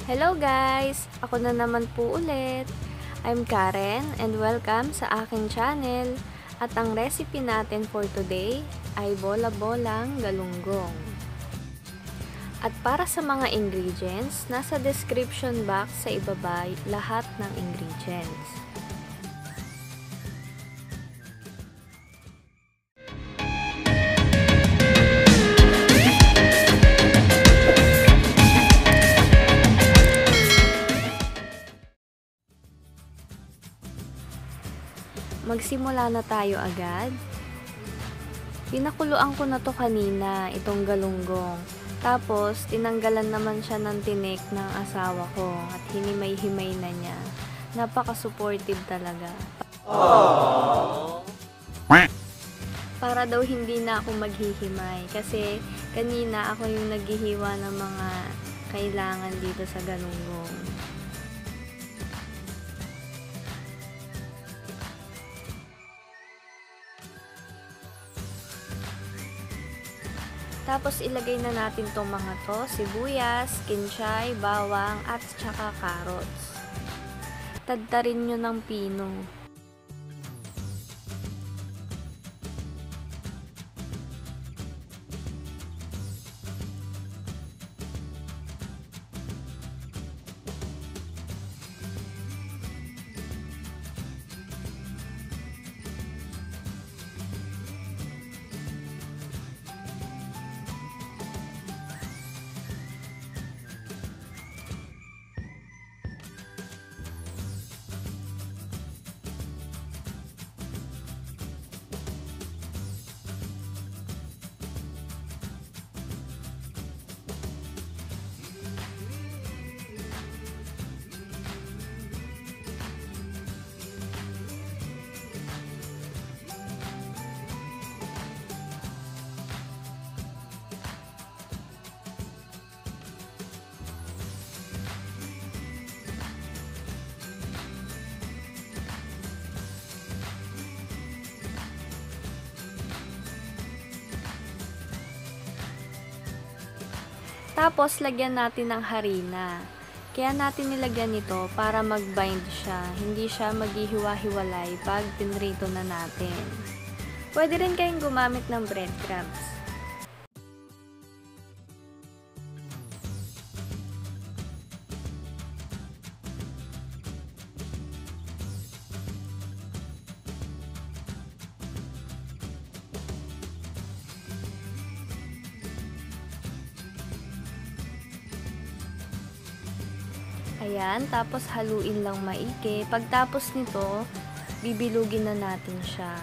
Hello guys! Ako na naman po ulit. I'm Karen and welcome sa aking channel. At ang recipe natin for today ay bola-bolang galunggong. At para sa mga ingredients, nasa description box sa ibaba lahat ng ingredients. Magsimula na tayo agad. Pinakuluan ko na to kanina, itong galunggong. Tapos, tinanggalan naman siya ng tinik ng asawa ko at hinimay-himay na niya. Napaka-supportive talaga. Para daw hindi na ako maghihimay kasi kanina ako yung naghihiwa ng mga kailangan dito sa galunggong. Tapos, ilagay na natin tong mga to, sibuyas, kinchay, bawang, at tsaka carrots. Tadtarin nyo ng pino. Tapos, lagyan natin ng harina. Kaya natin nilagyan ito para mag-bind siya. Hindi siya maghihiwa-hiwalay pag pinrito na natin. Pwede rin kayong gumamit ng breadcrumbs. Ayan, tapos haluin lang maigi. Pagtapos nito, bibilugin na natin siya.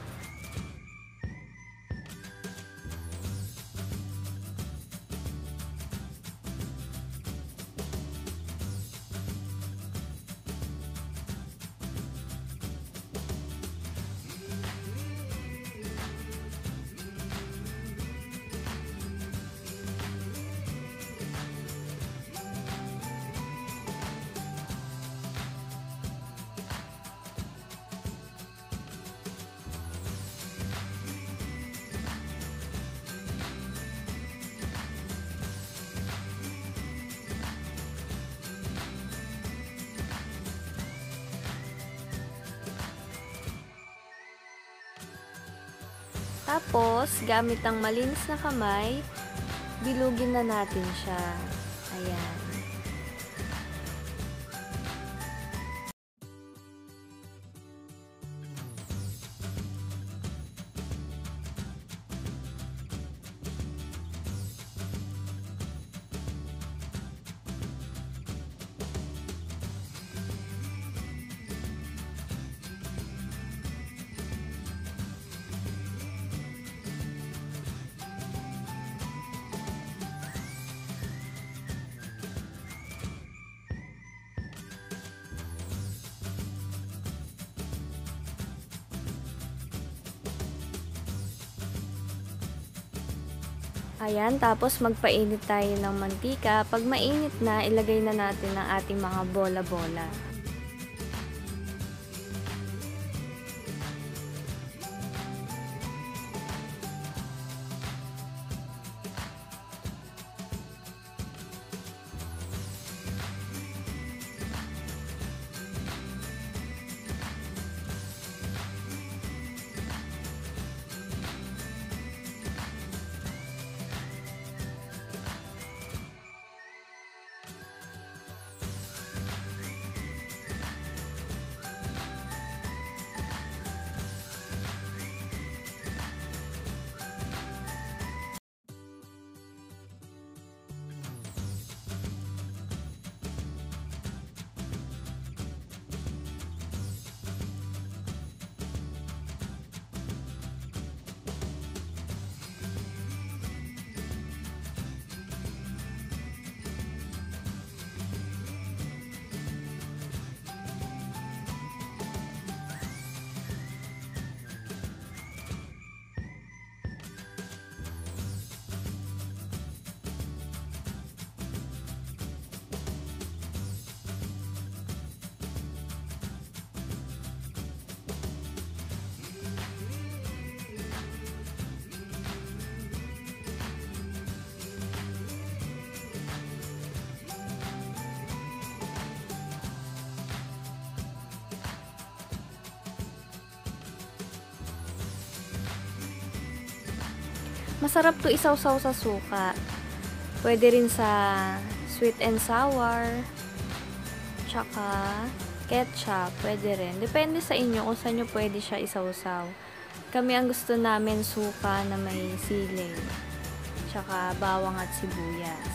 Tapos, gamit ang malinis na kamay, bilugin na natin siya. Ayan. Ayan, tapos magpainit tayo ng mantika. Pag mainit na, ilagay na natin ang ating mga bola-bola. Masarap to isawsaw sa suka. Pwede rin sa sweet and sour, tsaka ketchup, pwede rin. Depende sa inyo kung saan nyo pwede siya isawsaw. Kami ang gusto namin suka na may sili, tsaka bawang at sibuyas.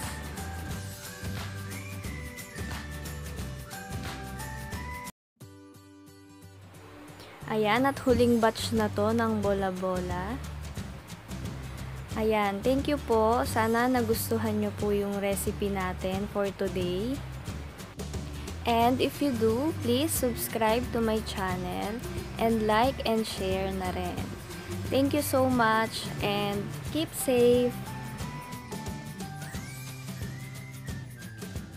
Ayan, at huling batch na to ng bola-bola. Ayan, thank you po. Sana nagustuhan nyo po yung recipe natin for today. And if you do, please subscribe to my channel and like and share na rin. Thank you so much and keep safe!